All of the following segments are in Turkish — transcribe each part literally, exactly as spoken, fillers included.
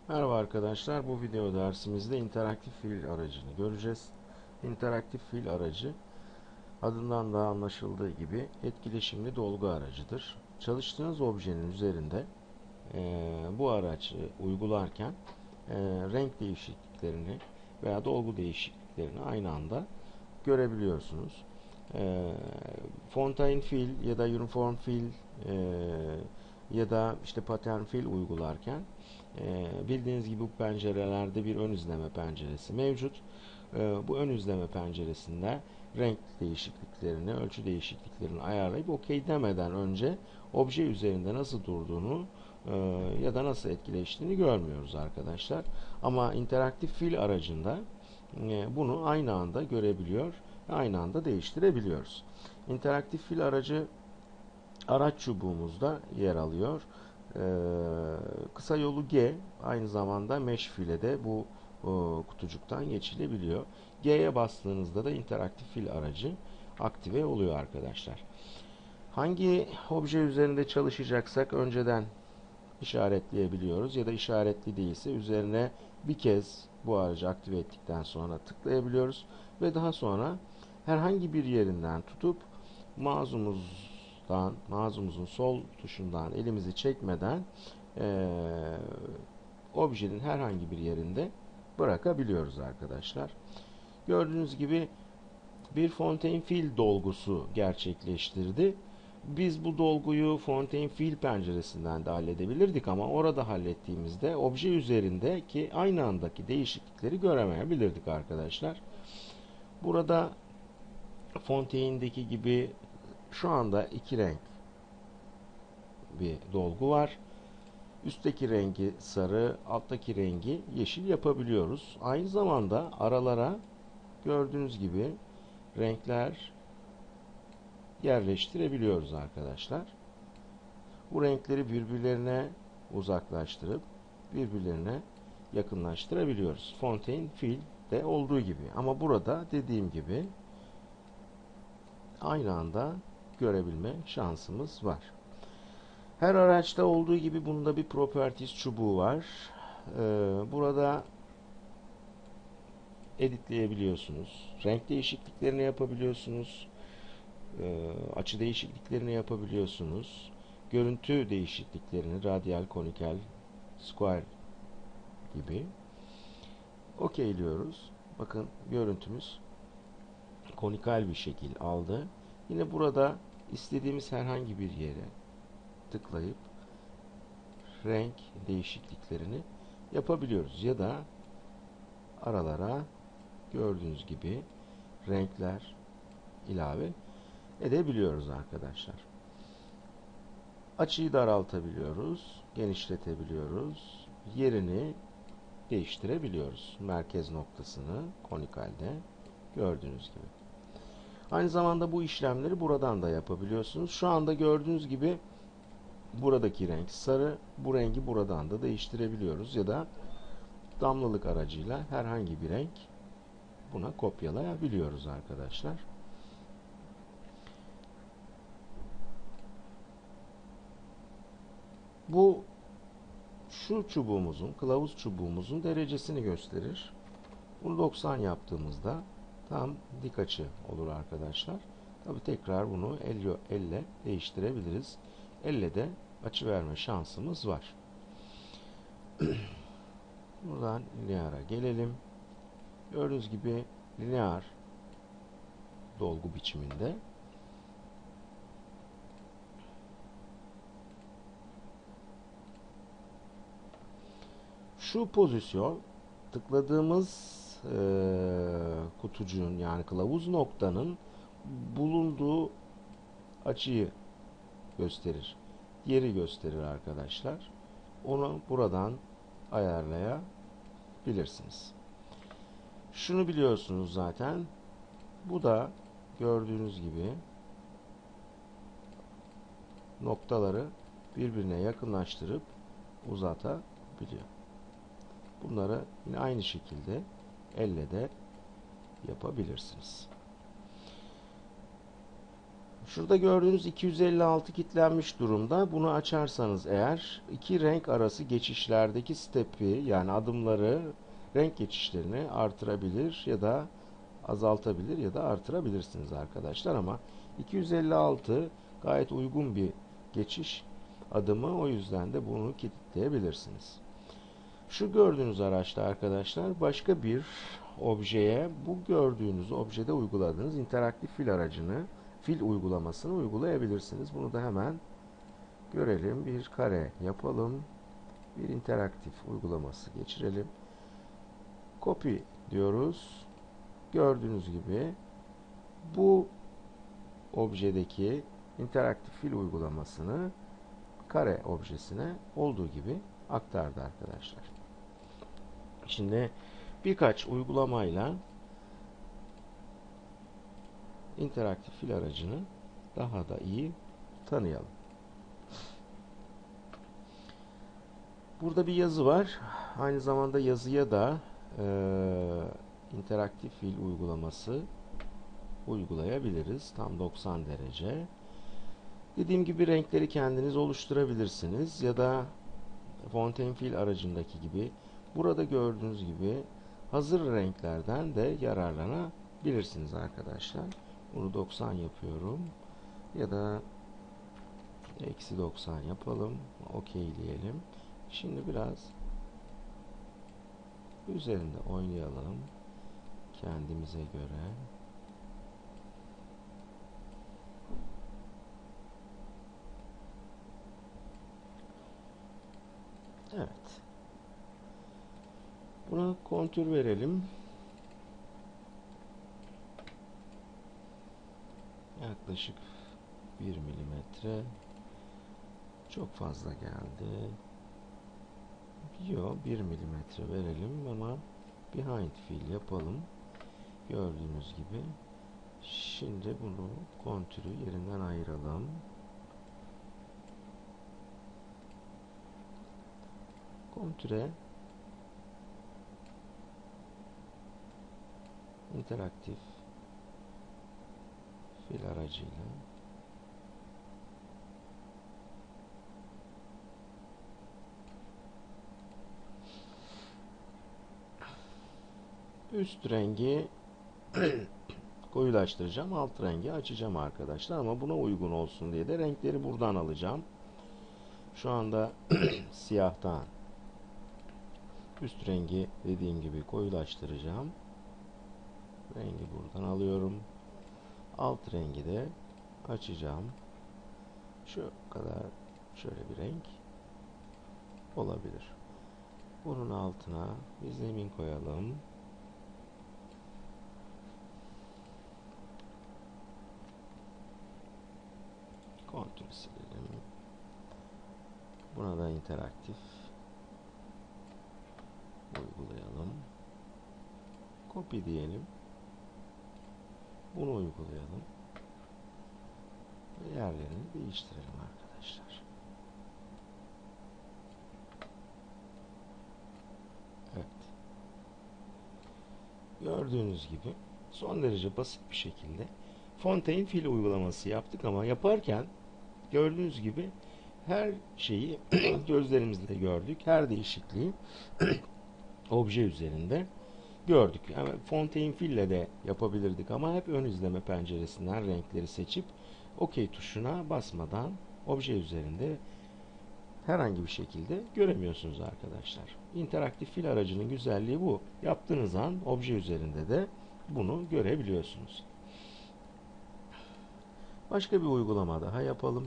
Merhaba arkadaşlar, bu video dersimizde interaktif fiil aracını göreceğiz. İnteraktif fiil aracı, adından da anlaşıldığı gibi etkileşimli dolgu aracıdır. Çalıştığınız objenin üzerinde e, bu aracı uygularken e, renk değişikliklerini veya dolgu değişikliklerini aynı anda görebiliyorsunuz. E, Fontaine fiil ya da uniform fiil e, ya da işte pattern fiil uygularken e, bildiğiniz gibi bu pencerelerde bir ön izleme penceresi mevcut. E, bu ön izleme penceresinde renk değişikliklerini, ölçü değişikliklerini ayarlayıp OK demeden önce obje üzerinde nasıl durduğunu e, ya da nasıl etkileştiğini görmüyoruz arkadaşlar. Ama interaktif fiil aracında e, bunu aynı anda görebiliyor, aynı anda değiştirebiliyoruz. İnteraktif fiil aracı araç çubuğumuzda yer alıyor. Ee, kısa yolu G, aynı zamanda mesh file de bu o, kutucuktan geçilebiliyor. G'ye bastığınızda da interaktif fil aracı aktive oluyor arkadaşlar. Hangi obje üzerinde çalışacaksak önceden işaretleyebiliyoruz ya da işaretli değilse üzerine bir kez bu aracı aktive ettikten sonra tıklayabiliyoruz ve daha sonra herhangi bir yerinden tutup mouse'umuzdan, mouse'umuzun sol tuşundan elimizi çekmeden e, objenin herhangi bir yerinde bırakabiliyoruz arkadaşlar. Gördüğünüz gibi bir Fontaine fiil dolgusu gerçekleştirdi. Biz bu dolguyu Fontaine fiil penceresinden de halledebilirdik ama orada hallettiğimizde obje üzerindeki aynı andaki değişiklikleri göremeyebilirdik arkadaşlar. Burada Fontaine'deki gibi şu anda iki renk bir dolgu var. Üstteki rengi sarı, alttaki rengi yeşil yapabiliyoruz. Aynı zamanda aralara gördüğünüz gibi renkler yerleştirebiliyoruz arkadaşlar. Bu renkleri birbirlerine uzaklaştırıp birbirlerine yakınlaştırabiliyoruz. Fontaine fiilde olduğu gibi. Ama burada dediğim gibi aynı anda görebilme şansımız var. Her araçta olduğu gibi bunda bir properties çubuğu var. Ee, burada editleyebiliyorsunuz. Renk değişikliklerini yapabiliyorsunuz. Ee, açı değişikliklerini yapabiliyorsunuz. Görüntü değişikliklerini radyal, konikel, square gibi okeyliyoruz. Bakın görüntümüz konikal bir şekil aldı. Yine burada istediğimiz herhangi bir yere tıklayıp renk değişikliklerini yapabiliyoruz. Ya da aralara gördüğünüz gibi renkler ilave edebiliyoruz arkadaşlar. Açıyı daraltabiliyoruz, genişletebiliyoruz, yerini değiştirebiliyoruz. Merkez noktasını konikalde gördüğünüz gibi. Aynı zamanda bu işlemleri buradan da yapabiliyorsunuz. Şu anda gördüğünüz gibi buradaki renk sarı, bu rengi buradan da değiştirebiliyoruz ya da damlalık aracıyla herhangi bir renk buna kopyalayabiliyoruz arkadaşlar. Bu şu çubuğumuzun, kılavuz çubuğumuzun derecesini gösterir. Bunu doksan yaptığımızda tam dik açı olur arkadaşlar. Tabi tekrar bunu elle, elle değiştirebiliriz. Elle de açı verme şansımız var. Buradan lineara gelelim. Gördüğünüz gibi linear dolgu biçiminde. Şu pozisyon tıkladığımız e, kutucuğun yani kılavuz noktanın bulunduğu açıyı gösterir. Yeri gösterir arkadaşlar. Onu buradan ayarlayabilirsiniz. Şunu biliyorsunuz zaten. Bu da gördüğünüz gibi noktaları birbirine yakınlaştırıp uzatabiliyor. Bunları yine aynı şekilde elle de yapabilirsiniz. Şurada gördüğünüz iki yüz elli altı kilitlenmiş durumda. Bunu açarsanız eğer iki renk arası geçişlerdeki step'i, yani adımları, renk geçişlerini artırabilir ya da azaltabilir ya da artırabilirsiniz arkadaşlar, ama iki yüz elli altı gayet uygun bir geçiş adımı, o yüzden de bunu kilitleyebilirsiniz. Şu gördüğünüz araçta arkadaşlar başka bir objeye bu gördüğünüz objede uyguladığınız interaktif fil aracını, fil uygulamasını uygulayabilirsiniz. Bunu da hemen görelim. Bir kare yapalım. Bir interaktif uygulaması geçirelim. Copy diyoruz. Gördüğünüz gibi bu objedeki interaktif fil uygulamasını kare objesine olduğu gibi aktardı arkadaşlar. Şimdi birkaç uygulamayla interaktif fil aracını daha da iyi tanıyalım. Burada bir yazı var. Aynı zamanda yazıya da e, interaktif fil uygulaması uygulayabiliriz. Tam doksan derece. Dediğim gibi renkleri kendiniz oluşturabilirsiniz ya da Fontaine fil aracındaki gibi burada gördüğünüz gibi hazır renklerden de yararlanabilirsiniz arkadaşlar. Bunu doksan yapıyorum ya da eksi doksan yapalım. okey diyelim. Şimdi biraz üzerinde oynayalım kendimize göre. Evet. Buna kontür verelim. Yaklaşık bir milimetre. Çok fazla geldi. Yo, bir milimetre verelim ama behind fill yapalım. Gördüğünüz gibi. Şimdi bunu kontürü yerinden ayıralım. Kontüre interaktif fil aracıyla üst rengi koyulaştıracağım, alt rengi açacağım arkadaşlar, ama buna uygun olsun diye de renkleri buradan alacağım. Şu anda siyahtan üst rengi dediğim gibi koyulaştıracağım. Rengi buradan alıyorum. Alt rengi de açacağım. Şu kadar, şöyle bir renk olabilir. Bunun altına bir zemin koyalım. Kontür silelim. Buna da interaktif uygulayalım. Copy diyelim. Bunu uygulayalım. Ve yerlerini değiştirelim arkadaşlar. Evet. Gördüğünüz gibi son derece basit bir şekilde Fontaine fil uygulaması yaptık, ama yaparken gördüğünüz gibi her şeyi gözlerimizle gördük. Her değişikliği obje üzerinde gördük. Yani Fontaine fille de yapabilirdik ama hep ön izleme penceresinden renkleri seçip OK tuşuna basmadan obje üzerinde herhangi bir şekilde göremiyorsunuz arkadaşlar. İnteraktif fil aracının güzelliği bu. Yaptığınız an obje üzerinde de bunu görebiliyorsunuz. Başka bir uygulama daha yapalım.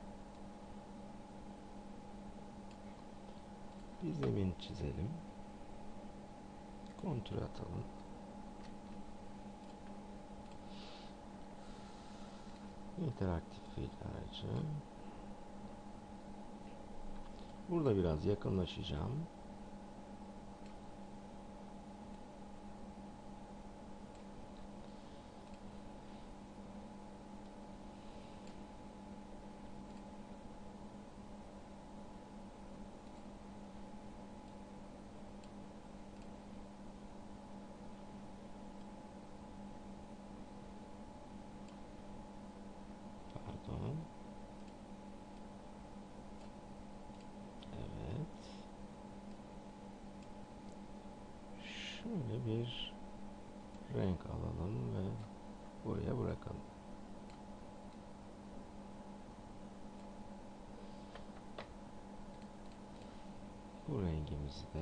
Bir zemin çizelim. Kontür atalım. İnteraktif fil aracı. Burada biraz yakınlaşacağım. Şöyle bir renk alalım ve buraya bırakalım. Bu rengimizi de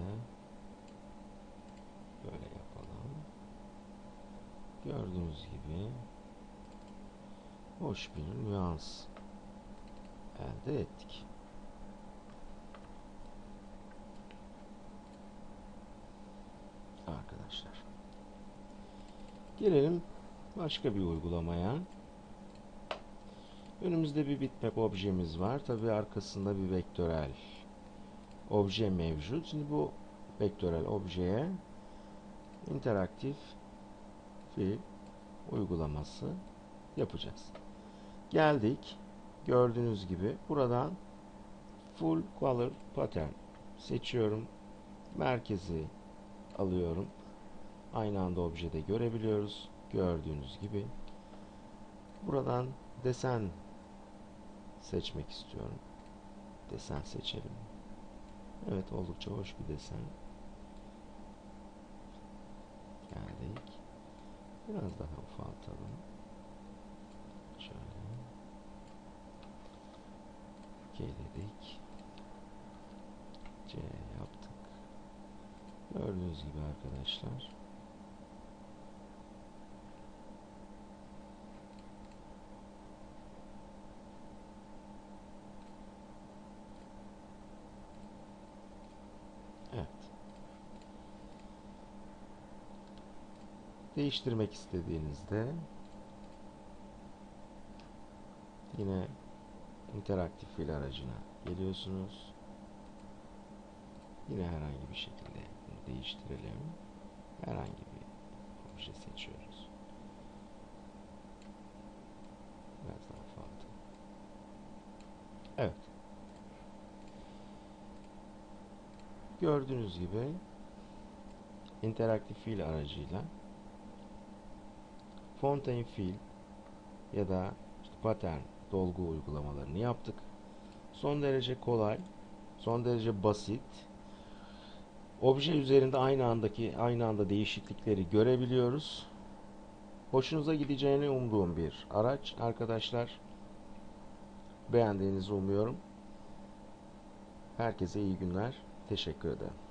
böyle yapalım. Gördüğünüz gibi hoş bir nüans elde ettik. Arkadaşlar. Gelelim başka bir uygulamaya. Önümüzde bir bitmap objemiz var. Tabi arkasında bir vektörel obje mevcut. Şimdi bu vektörel objeye interaktif fil uygulaması yapacağız. Geldik. Gördüğünüz gibi buradan full color pattern seçiyorum. Merkezi alıyorum. Aynı anda objede görebiliyoruz. Gördüğünüz gibi. Buradan desen seçmek istiyorum. Desen seçelim. Evet, oldukça hoş bir desen. Geldik. Biraz daha ufaltalım. Şöyle. Geledik. C yaptık. Gördüğünüz gibi arkadaşlar. Evet. Değiştirmek istediğinizde yine interaktif fil aracına geliyorsunuz. Yine herhangi bir şekilde bunu değiştirelim. Herhangi bir obje seçiyoruz. Biraz daha fazla. Evet. Gördüğünüz gibi interaktif fil aracıyla fontaine fill ya da işte pattern dolgu uygulamalarını yaptık. Son derece kolay, son derece basit. Obje üzerinde aynı andaki aynı anda değişiklikleri görebiliyoruz. Hoşunuza gideceğini umduğum bir araç arkadaşlar. Beğendiğinizi umuyorum. Herkese iyi günler. Teşekkür ederim.